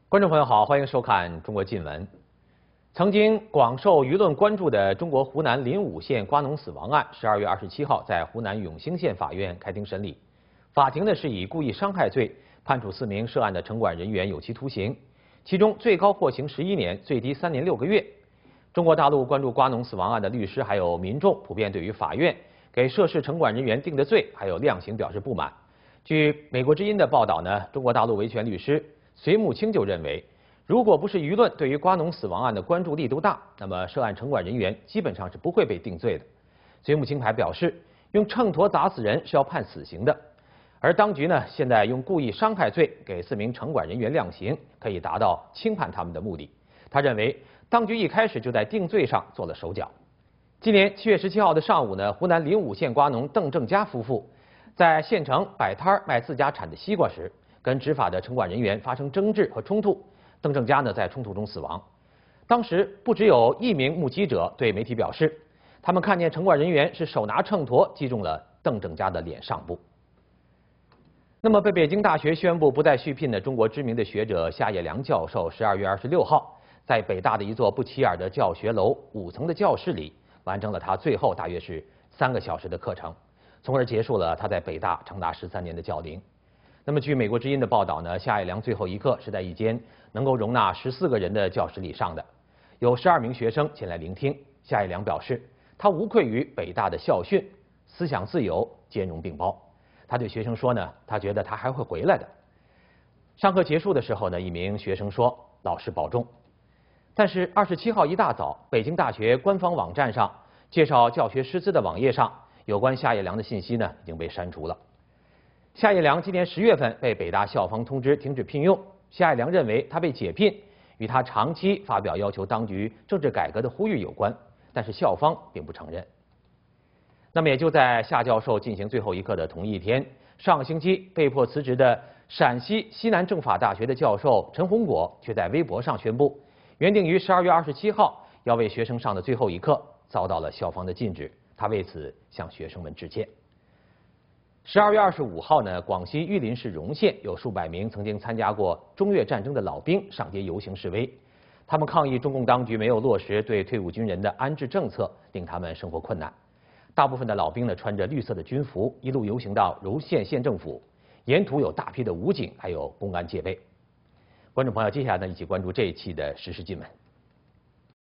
观众朋友好，欢迎收看中国近闻。曾经广受舆论关注的中国湖南临武县瓜农死亡案，12月27号在湖南永兴县法院开庭审理。法庭呢是以故意伤害罪判处4名涉案的城管人员有期徒刑，其中最高获刑11年，最低3年6个月。中国大陆关注瓜农死亡案的律师还有民众普遍对于法院给涉事城管人员定的罪还有量刑表示不满。据美国之音的报道呢，中国大陆维权律师Sui Muqing就认为，如果不是舆论对于瓜农死亡案的关注力度大，那么涉案城管人员基本上是不会被定罪的。Sui Muqing还表示，用秤砣砸死人是要判死刑的，而当局呢现在用故意伤害罪给4名城管人员量刑，可以达到轻判他们的目的。他认为，当局一开始就在定罪上做了手脚。今年7月17号的上午呢，湖南临武县瓜农邓正佳夫妇在县城摆摊卖自家产的西瓜时，跟执法的城管人员发生争执和冲突，邓正佳呢在冲突中死亡。当时不只有1名目击者对媒体表示，他们看见城管人员是手拿秤砣击中了邓正佳的脸上部。那么被北京大学宣布不再续聘的中国知名的学者夏业良教授，12月26号在北大的一座不起眼的教学楼5层的教室里，完成了他最后大约是3个小时的课程，从而结束了他在北大长达13年的教龄。那么，据美国之音的报道呢，夏业良最后一课是在一间能够容纳14个人的教室里上的，有12名学生前来聆听。夏业良表示，他无愧于北大的校训，思想自由，兼容并包。他对学生说呢，他觉得他还会回来的。上课结束的时候呢，一名学生说：“老师保重。”但是27号一大早，北京大学官方网站上介绍教学师资的网页上，有关夏业良的信息呢已经被删除了。夏业良今年10月份被北大校方通知停止聘用。夏业良认为他被解聘与他长期发表要求当局政治改革的呼吁有关，但是校方并不承认。那么也就在夏教授进行最后一课的同一天，上个星期被迫辞职的陕西西南政法大学的教授陈洪果却在微博上宣布，原定于12月27号要为学生上的最后一课遭到了校方的禁止，他为此向学生们致歉。12月25号呢，广西玉林市荣县有数百名曾经参加过中越战争的老兵上街游行示威，他们抗议中共当局没有落实对退伍军人的安置政策，令他们生活困难。大部分的老兵呢穿着绿色的军服，一路游行到柔县县政府，沿途有大批的武警还有公安戒备。观众朋友，接下来呢一起关注这一期的时事新闻。